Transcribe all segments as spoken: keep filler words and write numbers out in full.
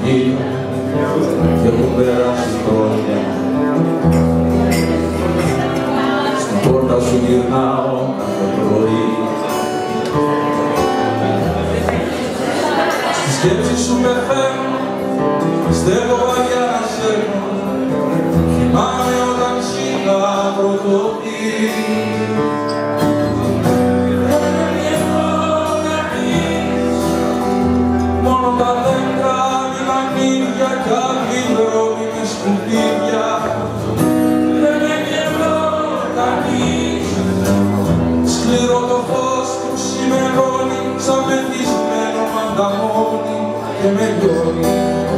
κοίτα και έχουν περάσει χρόνια. Στην πόρτα σου γυρνάω κάθε πρωί. Στη σκέψη σου πεθαίνω, πιστεύω βαριά να σέρνω. Θυμάμαι όταν σίγα πρωτοπεί. Μόνο τα δέντρα μηνανίδια κι άλλοι δρόμοι με σκουπίδια. Δεν με γελώ κανείς. Σκληρό το φως που ξημερώνει σαν μεθυσμένο μανταμόνι και με λιώνει.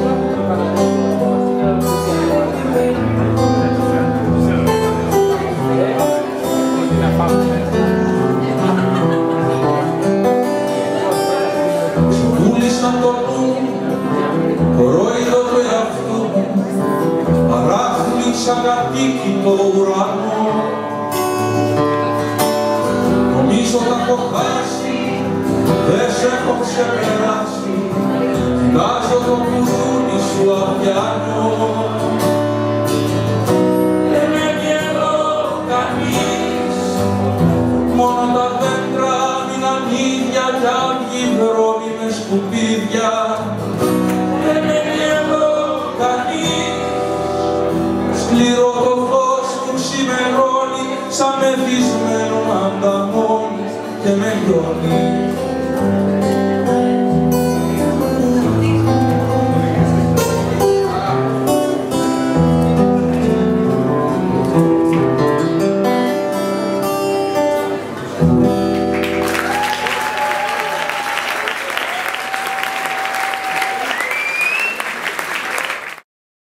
Πούλησαν το νου, κορόιδο του εαυτού μου, παράχλησαν κατοίκητο ουρανό. Νομίζω τα έχω χάσει, δεν σε έχω ξεπεράσει, κοιτάζω το κουδούνι σου αδιανό. Δεν με γελώ κανείς, μόνο τα δέντρα μείναν ίδια κι άλλοι δρόμοι με σκουπίδια. Δεν με γελώ κανείς, σκληρό το φως που ξημερώνει σαν μεθυσμένο μανταμόνι και με λιώνει.